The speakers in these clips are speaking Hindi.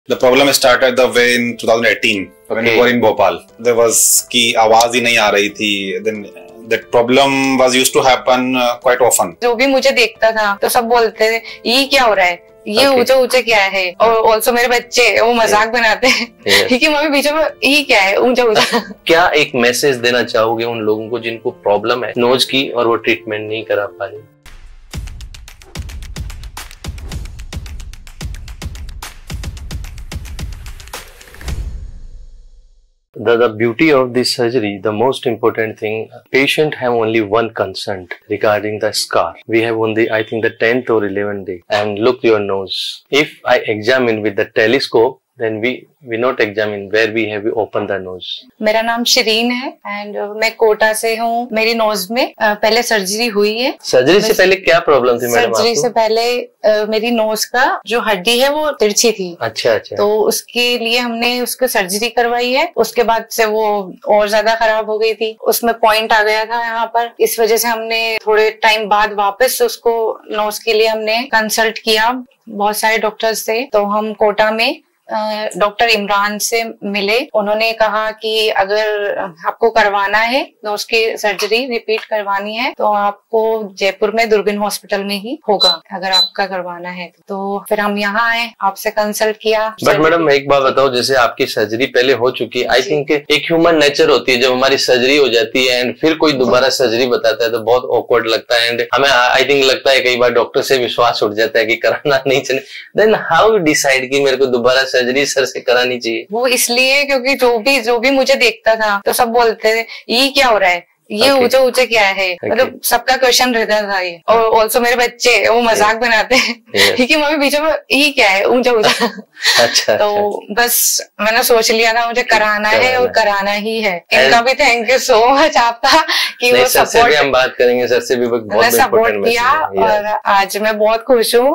The problem started the way in 2018 when we were in Bhopal. There was कि आवाज ही नहीं आ रही थी. Then that problem was used to happen quite often. जो भी मुझे देखता था तो सब बोलते थे ये क्या हो रहा है, ये ऊंचे ऊंचे क्या है. और ऑल्सो मेरे बच्चे वो मजाक बनाते हैं कि मम्मी बीच में ये क्या है ऊंचा ऊंचा. क्या एक मैसेज देना चाहोगे उन लोगों को जिनको प्रॉब्लम है नोज की और वो ट्रीटमेंट नहीं करा पा रहे? The beauty of this surgery, the most important thing, patient have only one concern regarding the scar. We have only, I think, the 10th or 11th day. And look your nose. If I examine with the telescope, then we not examine where we have opened the nose. मेरा नाम शिरीन है एंड मैं कोटा से हूँ. मेरी नोज में पहले सर्जरी हुई है. सर्जरी से पहले क्या प्रॉब्लम थी मैडम? सर्जरी से पहले मेरी नोज का जो हड्डी है वो तिरछी थी. अच्छा. तो उसके लिए हमने उसको सर्जरी करवाई है. उसके बाद से वो और ज्यादा खराब हो गई थी. उसमें पॉइंट आ गया था यहाँ पर. इस वजह से हमने थोड़े टाइम बाद वापस उसको नोज के लिए हमने कंसल्ट किया बहुत सारे डॉक्टर्स से. तो हम कोटा में डॉक्टर इमरान से मिले. उन्होंने कहा कि अगर आपको करवाना है तो उसकी सर्जरी रिपीट करवानी है तो आपको जयपुर में दूरबीन हॉस्पिटल में ही होगा अगर आपका करवाना है. तो फिर हम यहाँ आए, आपसे कंसल्ट किया. बट मैडम एक बात बताओ, जैसे आपकी सर्जरी पहले हो चुकी है, आई थिंक एक ह्यूमन नेचर होती है जब हमारी सर्जरी हो जाती है एंड फिर कोई दोबारा सर्जरी बताता है तो बहुत ऑकवर्ड लगता है एंड हमें आई थिंक लगता है कई बार डॉक्टर से विश्वास उठ जाता है कि कराना नहीं चाहिए. देन हाउ डिसाइड की मेरे को दोबारा सर्जरी सर से करानी चाहिए? वो इसलिए क्योंकि जो भी मुझे देखता था तो सब बोलते थे ये क्या हो रहा है, ये ऊंचे ऊंचे क्या है. मतलब सबका क्वेश्चन रहता था ये. और ऑल्सो मेरे बच्चे वो मजाक बनाते हैं कि मम्मी बीच में ये क्या है ऊंचा ऊंचा. अच्छा. तो बस मैंने सोच लिया था मुझे कराना है और कराना ही है. इनका भी थैंक यू सो मच आपका कि वो सपोर्ट. हम बात करेंगे सर से भी बहुत सपोर्ट किया और आज मैं बहुत खुश हूँ.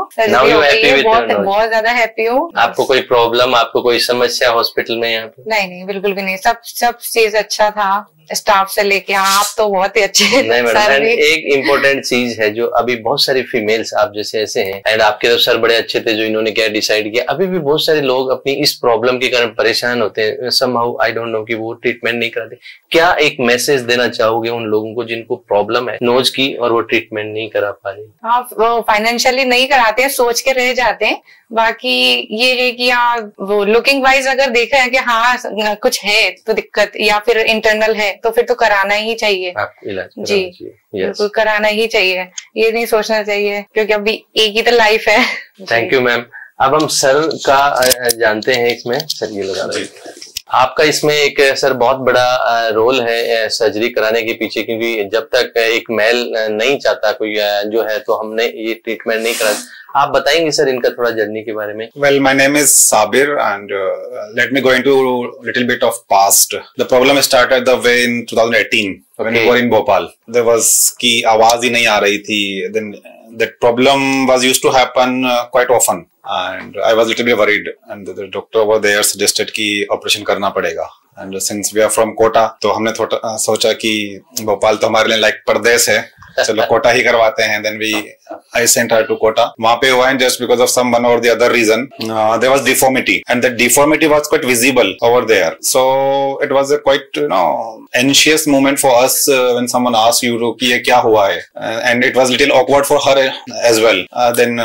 बहुत ज्यादा हैप्पी हूँ. आपको कोई प्रॉब्लम, आपको कोई समस्या हॉस्पिटल में यहाँ पे? नहीं बिल्कुल भी नहीं. सब चीज अच्छा था, स्टाफ से लेके. आप तो बहुत ही अच्छे. नहीं मैडम, एक इम्पोर्टेंट चीज है जो अभी बहुत सारी फीमेल्स आप जैसे ऐसे हैं एंड आपके तो सर बड़े अच्छे थे जो इन्होंने क्या डिसाइड किया. अभी भी बहुत सारे लोग अपनी इस प्रॉब्लम के कारण परेशान होते हैं. समहाउ आई डोंट नो कि वो ट्रीटमेंट नहीं कराते. क्या एक मैसेज देना चाहोगे उन लोगों को जिनको प्रॉब्लम है नोज की और वो ट्रीटमेंट नहीं करा पा रहे? हाँ, वो फाइनेंशियली नहीं कराते हैं, सोच के रह जाते हैं. बाकी ये है कि हाँ वो लुकिंग वाइज अगर देखा है कि हाँ कुछ है तो दिक्कत या फिर इंटरनल है तो फिर तो कराना ही चाहिए. जी बिल्कुल कराना ही चाहिए. ये नहीं सोचना चाहिए क्योंकि अभी एक ही तो लाइफ है. Thank you ma'am. अब हम सर का जानते हैं. इसमें सर ये लगा रहे हैं आपका इसमें एक सर बहुत बड़ा रोल है सर्जरी कराने के पीछे, क्योंकि जब तक एक मेल नहीं चाहता कोई जो है तो हमने ये ट्रीटमेंट नहीं करा. आप बताएंगे सर इनका थोड़ा जर्नी के बारे में? Well, my name is Sabir and let me go into little bit of past. The problem started the way in 2018 when we were in Bhopal. There was कि आवाज ही नहीं आ रही थी. Then that problem was used to happen quite often and I was little bit worried and the doctor over there suggested कि ऑपरेशन करना पड़ेगा. And since we are from Kota तो हमने थोड़ा सोचा कि भोपाल तो हमारे लिए लाइक परदेश है, चलो कोटा ही करवाते हैं. Then I sent her to Kota. वहाँ पे हुआ just because of some one or the other reason there was deformity and that deformity was quite visible over there. So it was a quite anxious moment for us when someone asked you to कि ये क्या हुआ है, and it was little awkward for her as well. Then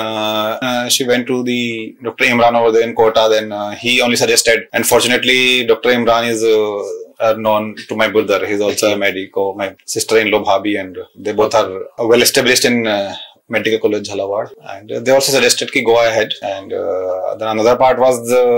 she went to the Dr. Imran over there in Kota. Then he only suggested, and fortunately Dr. Imran is known to my brother. He's also a medico, my sister-in-law Bhabi, and they both are well established in Medical College Jhalawad, and they also suggested कि go ahead. And then another part was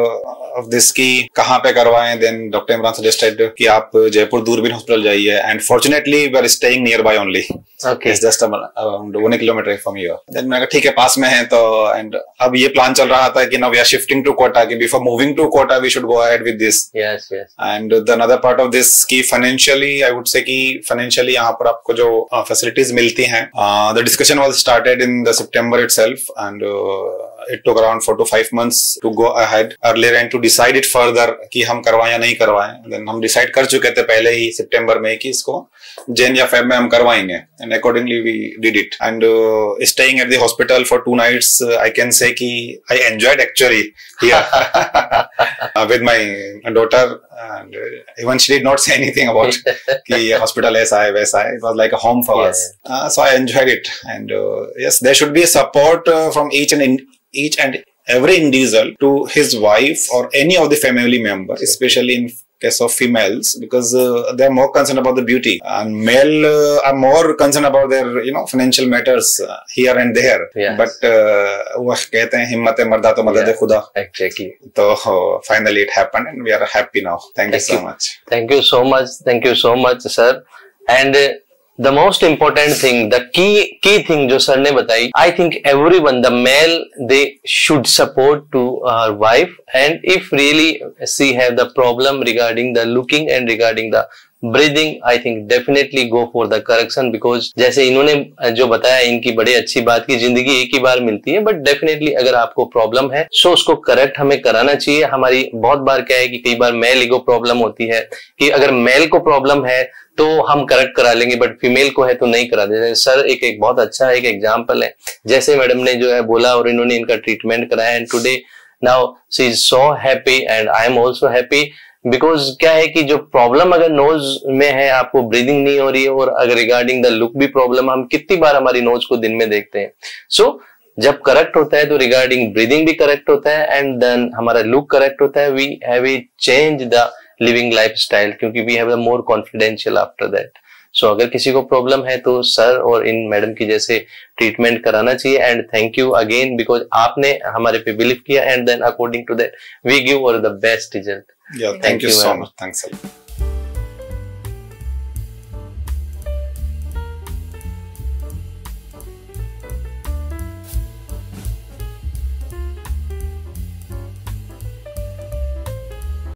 of this कि कहाँ पे करवाएं. Then Dr. Imran suggested कि आप जयपुर दूरबीन हॉस्पिटल जाइए, and fortunately we are staying nearby only. Okay. It's just around 1 kilometer from here. Then मैंने कहा ठीक है पास में है तो, and अब ये प्लान चल रहा था कि now we are shifting to Kota, कि before moving to Kota we should go ahead with this. Yes. And the another part of this कि financially I would say कि financially यहाँ पर आपको जो facilities मिलती हैं, the discussion was started in the September itself, and it took around 4 to 5 months to go ahead earlier and to decide it further कि हम करवाएं या नहीं करवाएं. Then हम decide कर चुके थे पहले ही सितंबर में कि इसको जैन या फेब में हम करवाएंगे, and accordingly we did it. And staying at the hospital for 2 nights, I can say कि I enjoyed actually here with my daughter, and even she did not say anything about कि hospital ऐसा है वैसा है. It was like a home for us. So I enjoyed it, and yes, there should be a support from each and every individual to his wife or any of the family member, especially in case of females, because they are more concerned about the beauty, and male are more concerned about their financial matters here and there. Yes. But वो कहते हैं हिम्मत है मर्दा तो मदद है खुदा. Exactly. तो finally it happened, and we are happy now. Thank you so much. Thank you so much. Thank you so much, sir. And the most important thing, the key thing जो सर ने बताई, I think everyone, the male, they should support to our wife, and if really she have the problem regarding the looking and regarding the breathing, I think definitely go for the correction, because जैसे इन्होंने जो बताया, इनकी बड़ी अच्छी बात की जिंदगी एक ही बार मिलती है, बट डेफिनेटली अगर आपको प्रॉब्लम है सो उसको करेक्ट हमें कराना चाहिए. हमारी बहुत बार क्या है कि कई बार मेल ईगो प्रॉब्लम होती है कि अगर मेल को प्रॉब्लम है तो हम करेक्ट करा लेंगे, बट फीमेल को है तो नहीं करा देते. सर एक बहुत अच्छा एक एग्जांपल है, जैसे मैडम ने जो है बोला और इन्होंने इनका ट्रीटमेंट कराया, and today now she is so happy and I am also happy. Because क्या है कि जो प्रॉब्लम अगर नोज में है, आपको ब्रीदिंग नहीं हो रही है, और अगर रिगार्डिंग द लुक भी प्रॉब्लम, हम कितनी बार हमारी नोज को दिन में देखते हैं. सो जब करेक्ट होता है तो रिगार्डिंग ब्रीदिंग भी करेक्ट होता है, एंड देन हमारा लुक करेक्ट होता है. We have a change the living lifestyle, क्योंकि we have the more confidential after that. So अगर किसी को प्रॉब्लम है तो सर और इन मैडम की जैसे ट्रीटमेंट कराना चाहिए. And thank you again, because आपने हमारे पे बिलीव किया, and then according to that we give our the best result. Yeah, thank you so much. Thanks a lot.